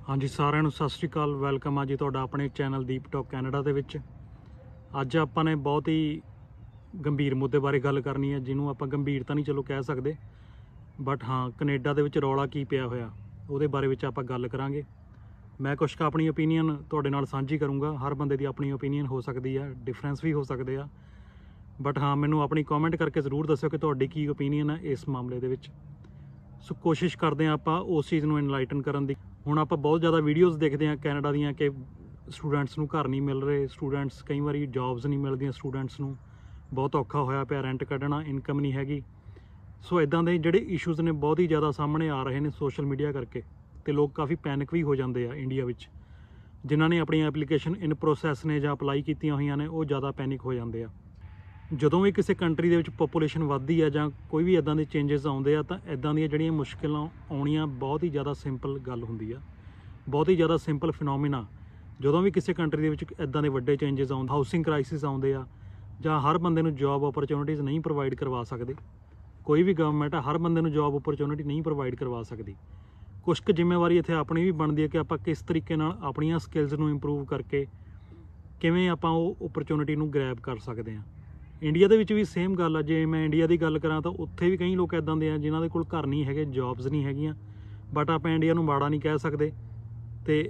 हाँ जी, साਰਿਆਂ ਨੂੰ ਸਤਿ ਸ਼੍ਰੀ ਅਕਾਲ। ਵੈਲਕਮ ਆ ਜੀ ਤੁਹਾਡਾ ਆਪਣੇ ਚੈਨਲ ਦੀਪ ਟਾਕ ਕੈਨੇਡਾ ਦੇ ਵਿੱਚ। ਅੱਜ ਆਪਾਂ ਨੇ ਬਹੁਤ ਹੀ ਗੰਭੀਰ ਮੁੱਦੇ ਬਾਰੇ ਗੱਲ ਕਰਨੀ ਹੈ, ਜਿਹਨੂੰ ਆਪਾਂ ਗੰਭੀਰ ਤਾਂ ਨਹੀਂ ਚਲੋ ਕਹਿ ਸਕਦੇ, ਬਟ ਹਾਂ ਕੈਨੇਡਾ ਦੇ ਵਿੱਚ ਰੌਲਾ ਕੀ ਪਿਆ ਹੋਇਆ ਉਹਦੇ ਬਾਰੇ ਵਿੱਚ ਆਪਾਂ ਗੱਲ ਕਰਾਂਗੇ। ਮੈਂ ਕੁਛ ਕੁ ਆਪਣੀ ਓਪੀਨੀਅਨ ਤੁਹਾਡੇ ਨਾਲ ਸਾਂਝੀ ਕਰੂੰਗਾ। ਹਰ ਬੰਦੇ ਦੀ ਆਪਣੀ ਓਪੀਨੀਅਨ ਹੋ ਸਕਦੀ ਆ, ਡਿਫਰੈਂਸ ਵੀ ਹੋ ਸਕਦੇ ਆ, ਬਟ ਹਾਂ ਮੈਨੂੰ ਆਪਣੀ ਕਮੈਂਟ ਕਰਕੇ ਜ਼ਰੂਰ ਦੱਸਿਓ ਕਿ ਤੁਹਾਡੀ ਕੀ ਓਪੀਨੀਅਨ ਹੈ ਇਸ ਮਾਮਲੇ ਦੇ ਵਿੱਚ। ਸੋ ਕੋਸ਼ਿਸ਼ ਕਰਦੇ ਹਾਂ ਆਪਾਂ ਉਸ ਚੀਜ਼ ਨੂੰ ਇਨਲਾਈਟਨ ਕਰਨ ਦੀ। ਹੁਣ ਆਪਾਂ ਬਹੁਤ ਜ਼ਿਆਦਾ ਵੀਡੀਓਜ਼ ਦੇਖਦੇ ਹਾਂ ਕੈਨੇਡਾ ਦੀਆਂ ਕਿ ਸਟੂਡੈਂਟਸ ਨੂੰ ਘਰ ਨਹੀਂ ਮਿਲ ਰਹੇ, ਸਟੂਡੈਂਟਸ ਕਈ ਵਾਰੀ ਜੌਬਸ ਨਹੀਂ ਮਿਲਦੀਆਂ, ਸਟੂਡੈਂਟਸ ਨੂੰ ਬਹੁਤ ਔਖਾ ਹੋਇਆ ਪਿਆ, ਰੈਂਟ ਕੱਢਣਾ, ਇਨਕਮ ਨਹੀਂ ਹੈਗੀ। ਸੋ ਇੱਦਾਂ ਦੇ ਜਿਹੜੇ ਇਸ਼ੂਜ਼ ਨੇ ਬਹੁਤ ਹੀ ਜ਼ਿਆਦਾ ਸਾਹਮਣੇ ਆ ਰਹੇ ਨੇ ਸੋਸ਼ਲ ਮੀਡੀਆ ਕਰਕੇ, ਅਤੇ ਲੋਕ ਕਾਫੀ ਪੈਨਿਕ ਵੀ ਹੋ ਜਾਂਦੇ ਆ ਇੰਡੀਆ ਵਿੱਚ। ਜਿਨ੍ਹਾਂ ਨੇ ਆਪਣੀਆਂ ਐਪਲੀਕੇਸ਼ਨ ਇਨ ਪ੍ਰੋਸੈਸ ਨੇ ਜਾਂ ਅਪਲਾਈ ਕੀਤੀਆਂ ਹੋਈਆਂ ਨੇ, ਉਹ ਜ਼ਿਆਦਾ ਪੈਨਿਕ ਹੋ ਜਾਂਦੇ ਆ। ਜਦੋਂ ਵੀ ਕਿਸੇ ਕੰਟਰੀ ਦੇ ਵਿੱਚ ਪੋਪੂਲੇਸ਼ਨ ਵੱਧਦੀ ਹੈ ਜਾਂ ਕੋਈ ਵੀ ਇੱਦਾਂ ਦੇ ਚੇਂਜਸ ਆਉਂਦੇ ਆ, ਤਾਂ ਇੱਦਾਂ ਦੀਆਂ ਜਿਹੜੀਆਂ ਮੁਸ਼ਕਿਲਾਂ ਆਉਣੀਆਂ ਬਹੁਤ ਹੀ ਜ਼ਿਆਦਾ ਸਿੰਪਲ ਗੱਲ ਹੁੰਦੀ ਆ, ਬਹੁਤ ਹੀ ਜ਼ਿਆਦਾ ਸਿੰਪਲ ਫਿਨੋਮੀਨਾ। ਜਦੋਂ ਵੀ ਕਿਸੇ ਕੰਟਰੀ ਦੇ ਵਿੱਚ ਇੱਦਾਂ ਦੇ ਵੱਡੇ ਚੇਂਜਸ ਆਉਂਦੇ, ਹਾਊਸਿੰਗ ਕ੍ਰਾਈਸਿਸ ਆਉਂਦੇ ਆ, ਜਾਂ ਹਰ ਬੰਦੇ ਨੂੰ ਜੋਬ ਓਪਰਚੁਨਿਟੀਜ਼ ਨਹੀਂ ਪ੍ਰੋਵਾਈਡ ਕਰਵਾ ਸਕਦੇ, ਕੋਈ ਵੀ ਗਵਰਨਮੈਂਟ ਆ ਹਰ ਬੰਦੇ ਨੂੰ ਜੋਬ ਓਪਰਚੁਨਿਟੀ ਨਹੀਂ ਪ੍ਰੋਵਾਈਡ ਕਰਵਾ ਸਕਦੀ। ਕੁਛ ਕੁ ਜ਼ਿੰਮੇਵਾਰੀ ਇੱਥੇ ਆਪਣੀ ਵੀ ਬਣਦੀ ਹੈ ਕਿ ਆਪਾਂ ਕਿਸ ਤਰੀਕੇ ਨਾਲ ਆਪਣੀਆਂ ਸਕਿੱਲਸ ਨੂੰ ਇੰਪਰੂਵ ਕਰਕੇ ਕਿਵੇਂ ਆਪਾਂ ਉਹ ਓਪਰਚੁਨਿਟੀ ਨੂੰ ਗ੍ਰੈਬ ਕਰ ਸਕਦੇ ਹਾਂ। ਇੰਡੀਆ ਦੇ ਵਿੱਚ ਵੀ ਸੇਮ ਗੱਲ ਆ। ਜੇ ਮੈਂ ਇੰਡੀਆ ਦੀ ਗੱਲ ਕਰਾਂ ਤਾਂ ਉੱਥੇ ਵੀ ਕਈ ਲੋਕ ਇੱਦਾਂ ਦੇ ਆ ਜਿਨ੍ਹਾਂ ਦੇ ਕੋਲ ਘਰ ਨਹੀਂ ਹੈਗੇ, ਜੌਬਸ ਨਹੀਂ ਹੈਗੀਆਂ, ਬਟ ਆਪਾਂ ਇੰਡੀਆ ਨੂੰ ਮਾੜਾ ਨਹੀਂ ਕਹਿ ਸਕਦੇ। ਅਤੇ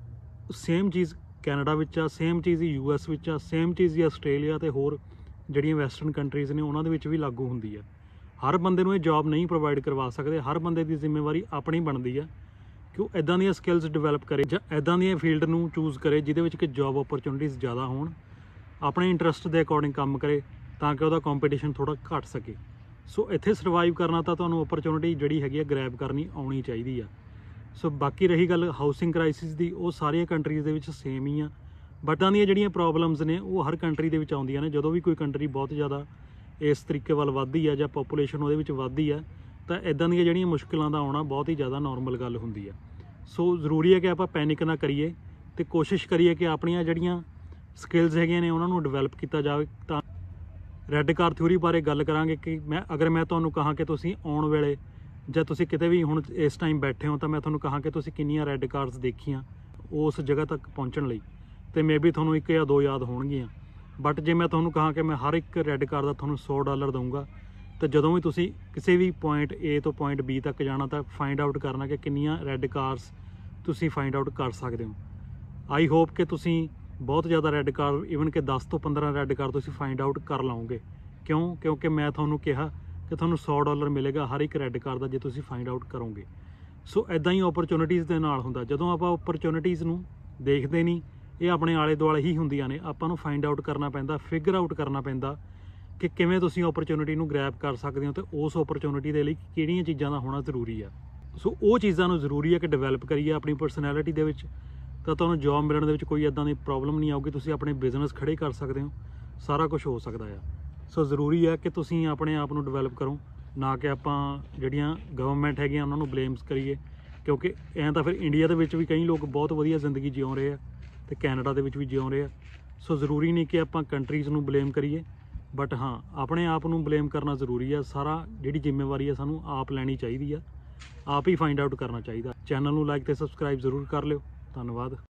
ਸੇਮ ਚੀਜ਼ ਕੈਨੇਡਾ ਵਿੱਚ ਆ, ਸੇਮ ਚੀਜ਼ ਹੀ US ਵਿੱਚ ਆ, ਸੇਮ ਚੀਜ਼ ਹੀ ਆਸਟ੍ਰੇਲੀਆ ਅਤੇ ਹੋਰ ਜਿਹੜੀਆਂ ਵੈਸਟਰਨ ਕੰਟਰੀਜ਼ ਨੇ ਉਹਨਾਂ ਦੇ ਵਿੱਚ ਵੀ ਲਾਗੂ ਹੁੰਦੀ ਆ। ਹਰ ਬੰਦੇ ਨੂੰ ਇਹ ਜੌਬ ਨਹੀਂ ਪ੍ਰੋਵਾਈਡ ਕਰਵਾ ਸਕਦੇ। ਹਰ ਬੰਦੇ ਦੀ ਜ਼ਿੰਮੇਵਾਰੀ ਆਪਣੀ ਬਣਦੀ ਆ ਕਿ ਉਹ ਇੱਦਾਂ ਦੀਆਂ ਸਕਿੱਲਸ ਡਿਵੈਲਪ ਕਰੇ ਜਾਂ ਇੱਦਾਂ ਦੀਆਂ ਫੀਲਡ ਨੂੰ ਚੂਜ਼ ਕਰੇ ਜਿਹਦੇ ਵਿੱਚ ਕਿ ਜੌਬ ਓਪਰਚੁਨਿਟੀਜ਼ ਜ਼ਿਆਦਾ ਹੋਣ, ਆਪਣੇ ਇੰਟਰਸਟ ਦੇ ਅਕੋਰਡਿੰਗ ਕੰਮ ਕਰੇ ਤਾਂ ਕਿ ਉਹਦਾ ਕੰਪੀਟੀਸ਼ਨ ਥੋੜ੍ਹਾ ਘੱਟ ਸਕੇ। ਸੋ ਇੱਥੇ ਸਰਵਾਈਵ ਕਰਨਾ ਤਾਂ ਤੁਹਾਨੂੰ ਓਪਰਚੁਨਿਟੀ ਜਿਹੜੀ ਹੈਗੀ ਆ ਗ੍ਰੈਬ ਕਰਨੀ ਆਉਣੀ ਚਾਹੀਦੀ ਆ। ਸੋ ਬਾਕੀ ਰਹੀ ਗੱਲ ਹਾਊਸਿੰਗ ਕ੍ਰਾਈਸਿਸ ਦੀ, ਉਹ ਸਾਰੀਆਂ ਕੰਟਰੀਜ਼ ਦੇ ਵਿੱਚ ਸੇਮ ਹੀ ਆ, ਬਟ ਇੱਦਾਂ ਦੀਆਂ ਜਿਹੜੀਆਂ ਪ੍ਰੋਬਲਮਸ ਨੇ ਉਹ ਹਰ ਕੰਟਰੀ ਦੇ ਵਿੱਚ ਆਉਂਦੀਆਂ ਨੇ। ਜਦੋਂ ਵੀ ਕੋਈ ਕੰਟਰੀ ਬਹੁਤ ਜ਼ਿਆਦਾ ਇਸ ਤਰੀਕੇ ਵੱਲ ਵੱਧਦੀ ਆ ਜਾਂ ਪੋਪੂਲੇਸ਼ਨ ਉਹਦੇ ਵਿੱਚ ਵੱਧਦੀ ਆ, ਤਾਂ ਇੱਦਾਂ ਦੀਆਂ ਜਿਹੜੀਆਂ ਮੁਸ਼ਕਿਲਾਂ ਦਾ ਆਉਣਾ ਬਹੁਤ ਹੀ ਜ਼ਿਆਦਾ ਨੋਰਮਲ ਗੱਲ ਹੁੰਦੀ ਆ। ਸੋ ਜ਼ਰੂਰੀ ਹੈ ਕਿ ਆਪਾਂ ਪੈਨਿਕ ਨਾ ਕਰੀਏ ਅਤੇ ਕੋਸ਼ਿਸ਼ ਕਰੀਏ ਕਿ ਆਪਣੀਆਂ ਜਿਹੜੀਆਂ ਸਕਿੱਲਸ ਹੈਗੀਆਂ ਨੇ ਉਹਨਾਂ ਨੂੰ ਡਿਵੈਲਪ ਕੀਤਾ ਜਾਵੇ। ਤਾਂ ਰੈੱਡ ਕਾਰ ਥਿਊਰੀ ਬਾਰੇ ਗੱਲ ਕਰਾਂਗੇ ਕਿ ਅਗਰ ਮੈਂ ਤੁਹਾਨੂੰ ਕਹਾਂ ਕਿ ਤੁਸੀਂ ਆਉਣ ਵੇਲੇ ਜਾਂ ਤੁਸੀਂ ਕਿਤੇ ਵੀ ਹੁਣ ਇਸ ਟਾਈਮ ਬੈਠੇ ਹੋ, ਤਾਂ ਮੈਂ ਤੁਹਾਨੂੰ ਕਹਾਂ ਕਿ ਤੁਸੀਂ ਕਿੰਨੀਆਂ ਰੈੱਡ ਕਾਰਸ ਦੇਖੀਆਂ ਉਸ ਜਗ੍ਹਾ ਤੱਕ ਪਹੁੰਚਣ ਲਈ, ਅਤੇ ਮੇਬੀ ਤੁਹਾਨੂੰ 1 ਜਾਂ 2 ਯਾਦ ਹੋਣਗੀਆਂ। ਬਟ ਜੇ ਮੈਂ ਤੁਹਾਨੂੰ ਕਹਾਂ ਕਿ ਮੈਂ ਹਰ ਇੱਕ ਰੈੱਡ ਕਾਰ ਦਾ ਤੁਹਾਨੂੰ $100 ਦਊਂਗਾ, ਤਾਂ ਜਦੋਂ ਵੀ ਤੁਸੀਂ ਕਿਸੇ ਵੀ ਪੁਆਇੰਟ A ਤੋਂ ਪੁਆਇੰਟ B ਤੱਕ ਜਾਣਾ, ਤਾਂ ਫਾਈਂਡ ਆਊਟ ਕਰਨਾ ਕਿ ਕਿੰਨੀਆਂ ਰੈੱਡ ਕਾਰਸ ਤੁਸੀਂ ਫਾਈਂਡ ਆਊਟ ਕਰ ਸਕਦੇ ਹੋ। ਆਈ ਹੋਪ ਕਿ ਤੁਸੀਂ ਬਹੁਤ ਜ਼ਿਆਦਾ ਰੈੱਡ ਕਾਰ, ਈਵਨ ਕਿ 10 ਤੋਂ 15 ਰੈੱਡ ਕਾਰ ਤੁਸੀਂ ਫਾਈਂਡ ਆਊਟ ਕਰ ਲਓਗੇ। ਕਿਉਂਕਿ ਮੈਂ ਤੁਹਾਨੂੰ ਕਿਹਾ ਕਿ ਤੁਹਾਨੂੰ $100 ਮਿਲੇਗਾ ਹਰ ਇੱਕ ਰੈੱਡ ਕਾਰ ਦਾ ਜੇ ਤੁਸੀਂ ਫਾਈਂਡ ਆਊਟ ਕਰੋਗੇ। ਸੋ ਇੱਦਾਂ ਹੀ ਓਪਰਚੁਨਿਟੀਜ਼ ਦੇ ਨਾਲ ਹੁੰਦਾ। ਜਦੋਂ ਆਪਾਂ ਓਪਰਚੁਨਿਟੀਜ਼ ਨੂੰ ਦੇਖਦੇ ਨਹੀਂ, ਇਹ ਆਪਣੇ ਆਲੇ ਦੁਆਲੇ ਹੀ ਹੁੰਦੀਆਂ ਨੇ, ਆਪਾਂ ਨੂੰ ਫਾਈਂਡ ਆਊਟ ਕਰਨਾ ਪੈਂਦਾ, ਫਿਗਰ ਆਊਟ ਕਰਨਾ ਪੈਂਦਾ ਕਿ ਕਿਵੇਂ ਤੁਸੀਂ ਓਪਰਚੁਨਿਟੀ ਨੂੰ ਗ੍ਰੈਬ ਕਰ ਸਕਦੇ ਹੋ, ਅਤੇ ਉਸ ਓਪਰਚੁਨਿਟੀ ਦੇ ਲਈ ਕਿਹੜੀਆਂ ਚੀਜ਼ਾਂ ਦਾ ਹੋਣਾ ਜ਼ਰੂਰੀ ਆ। ਸੋ ਉਹ ਚੀਜ਼ਾਂ ਨੂੰ ਜ਼ਰੂਰੀ ਹੈ ਕਿ ਡਿਵੈਲਪ ਕਰੀਏ ਆਪਣੀ ਪਰਸਨੈਲਿਟੀ ਦੇ ਵਿੱਚ, ਤਾਂ ਤੁਹਾਨੂੰ ਜੋਬ ਮਿਲਣ ਦੇ ਵਿੱਚ ਕੋਈ ਇੱਦਾਂ ਦੀ ਪ੍ਰੋਬਲਮ ਨਹੀਂ ਆਊਗੀ। ਤੁਸੀਂ ਆਪਣੇ ਬਿਜ਼ਨਸ ਖੜੇ ਕਰ ਸਕਦੇ ਹੋ, ਸਾਰਾ ਕੁਝ ਹੋ ਸਕਦਾ ਆ। ਸੋ ਜ਼ਰੂਰੀ ਹੈ ਕਿ ਤੁਸੀਂ ਆਪਣੇ ਆਪ ਨੂੰ ਡਿਵੈਲਪ ਕਰੋ, ਨਾ ਕਿ ਆਪਾਂ ਜਿਹੜੀਆਂ ਗਵਰਨਮੈਂਟ ਹੈਗੀਆਂ ਉਹਨਾਂ ਨੂੰ ਬਲੇਮਸ ਕਰੀਏ, ਕਿਉਂਕਿ ਐਂ ਤਾਂ ਫਿਰ ਇੰਡੀਆ ਦੇ ਵਿੱਚ ਵੀ ਕਈ ਲੋਕ ਬਹੁਤ ਵਧੀਆ ਜ਼ਿੰਦਗੀ ਜਿਉਂ ਰਹੇ ਆ ਅਤੇ ਕੈਨੇਡਾ ਦੇ ਵਿੱਚ ਵੀ ਜਿਉਂ ਰਹੇ ਆ। ਸੋ ਜ਼ਰੂਰੀ ਨਹੀਂ ਕਿ ਆਪਾਂ ਕੰਟਰੀਜ਼ ਨੂੰ ਬਲੇਮ ਕਰੀਏ, ਬਟ ਹਾਂ ਆਪਣੇ ਆਪ ਨੂੰ ਬਲੇਮ ਕਰਨਾ ਜ਼ਰੂਰੀ ਆ। ਸਾਰਾ ਜਿਹੜੀ ਜ਼ਿੰਮੇਵਾਰੀ ਆ ਸਾਨੂੰ ਆਪ ਲੈਣੀ ਚਾਹੀਦੀ ਆ, ਆਪ ਹੀ ਫਾਈਂਡ ਆਊਟ ਕਰਨਾ ਚਾਹੀਦਾ। ਚੈਨਲ ਨੂੰ ਲਾਈਕ ਅਤੇ ਸਬਸਕ੍ਰਾਈਬ ਜ਼ਰੂਰ ਕਰ ਲਿਓ। ਧੰਨਵਾਦ।